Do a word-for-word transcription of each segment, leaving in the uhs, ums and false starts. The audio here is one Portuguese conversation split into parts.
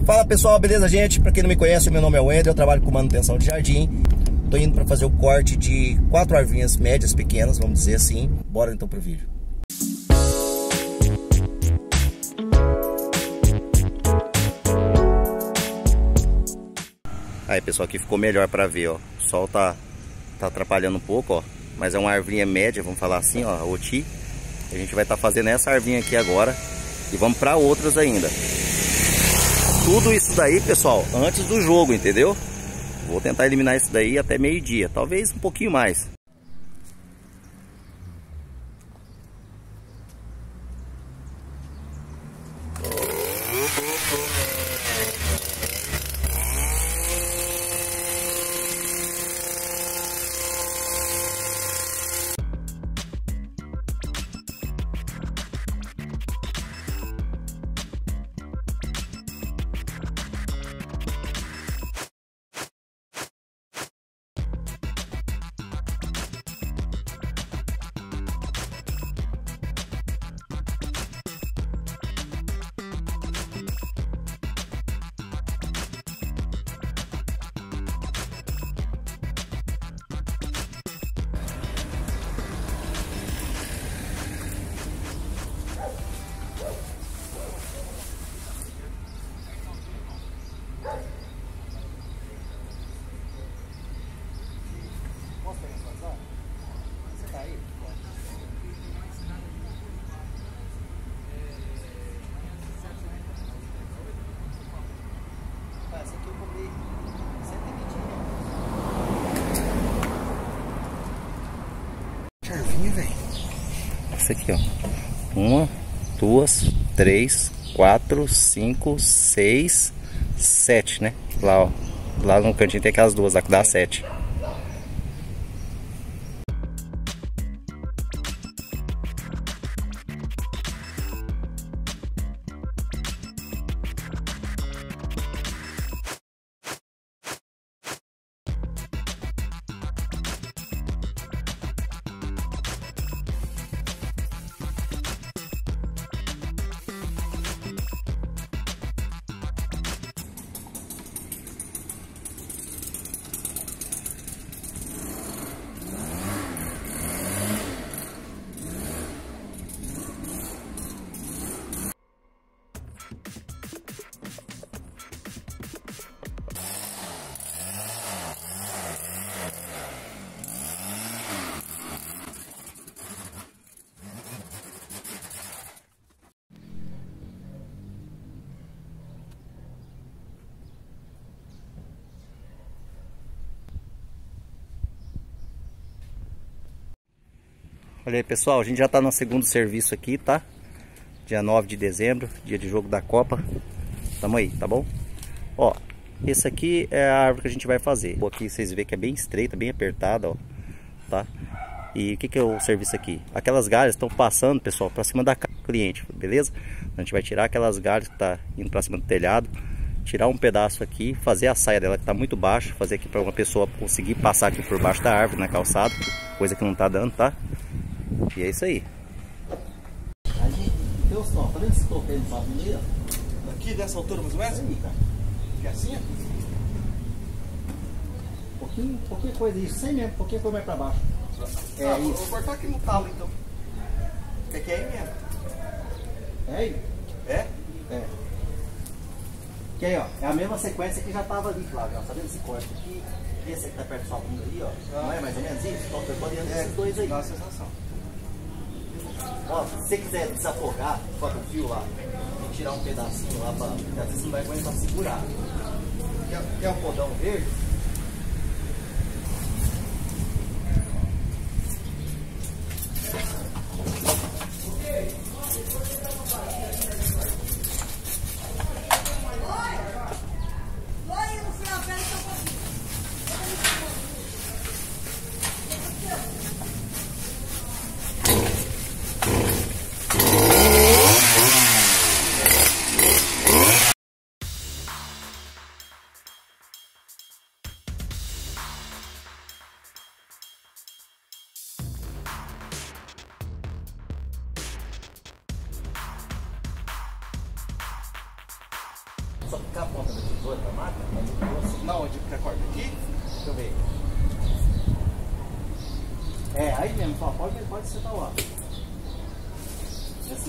Fala pessoal, beleza gente? Pra quem não me conhece, meu nome é Wender, eu trabalho com manutenção de jardim. Tô indo pra fazer o corte de quatro arvinhas médias, pequenas, vamos dizer assim. Bora então pro vídeo. Aí pessoal, aqui ficou melhor pra ver, ó. O sol tá, tá atrapalhando um pouco, ó. Mas é uma arvinha média, vamos falar assim, ó, a Oti. A gente vai estar tá fazendo essa arvinha aqui agora. E vamos pra outras ainda. Tudo isso daí, pessoal, antes do jogo, entendeu? Vou tentar eliminar isso daí até meio-dia, talvez um pouquinho mais. Charvinha, velho. Essa aqui, ó. Uma, duas, três, quatro, cinco, seis, sete, né? Lá, ó. Lá no cantinho tem aquelas duas lá que dá sete. Olha aí pessoal, a gente já tá no segundo serviço aqui, tá? Dia nove de dezembro, dia de jogo da Copa. Tamo aí, tá bom? Ó, esse aqui é a árvore que a gente vai fazer. Aqui vocês veem que é bem estreita, bem apertada, ó. Tá? E o que que é o serviço aqui? Aquelas galhas estão passando, pessoal, pra cima da cliente, beleza? A gente vai tirar aquelas galhas que tá indo pra cima do telhado. Tirar um pedaço aqui, fazer a saia dela que tá muito baixa. Fazer aqui pra uma pessoa conseguir passar aqui por baixo da árvore, na calçada. Coisa que não tá dando, tá? E é isso aí. Ali, teu som, tá vendo esse topo aí no papo ali, ó? Aqui dessa altura mais ou menos? Aí, cara. Que é assim, ó? Pouquinho, pouquinha coisa, isso, sem mesmo, pouquinha coisa mais pra baixo. É ah, isso. Vou cortar aqui no talo então. Quer que é aí mesmo? É aí? É? É. Que aí, ó, é a mesma sequência que já tava ali, Flávio, ó. Tá vendo esse corte aqui? Esse aqui tá perto da sua bunda ali, ó. Ah. Não é mais ou menos isso? Então, eu tô olhando esses dois aí. Dá uma sensação. Ó, se você quiser desafogar, bota o fio lá e tirar um pedacinho lá, pra, porque às vezes não vai aguentar segurar. Quer, quer um cordão verde? Só ficar a ponta da tesoura da máquina? Não, onde que corta aqui? Deixa eu ver. É, aí mesmo, só pode, pode sentar lá. Assim.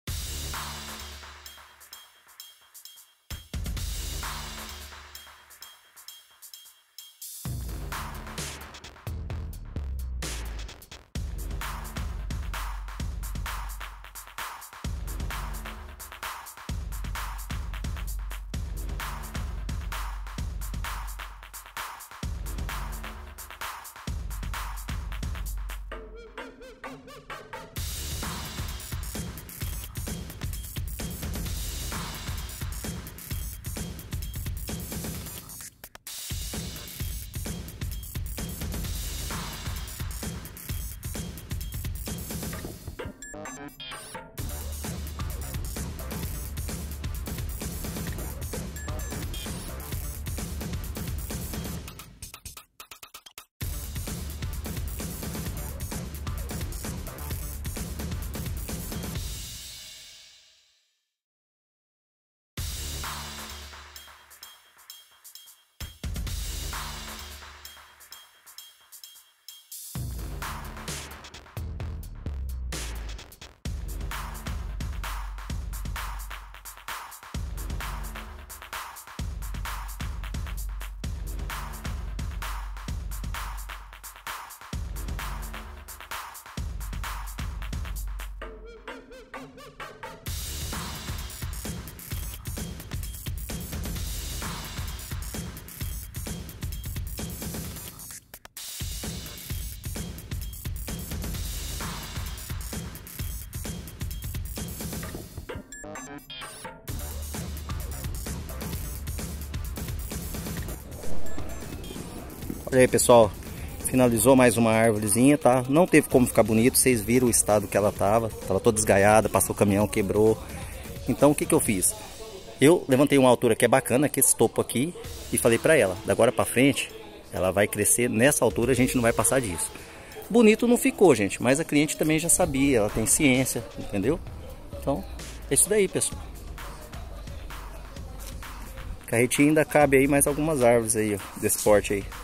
Olha aí, pessoal, finalizou mais uma árvorezinha, tá? Não teve como ficar bonito, vocês viram o estado que ela tava. Tava toda desgaiada, passou o caminhão, quebrou. Então o que que eu fiz? Eu levantei uma altura que é bacana, que é esse topo aqui, e falei pra ela, da agora pra frente, ela vai crescer nessa altura, a gente não vai passar disso. Bonito não ficou, gente, mas a cliente também já sabia, ela tem ciência, entendeu? Então, é isso daí, pessoal. Carretinha ainda cabe aí mais algumas árvores aí, ó, desse porte aí.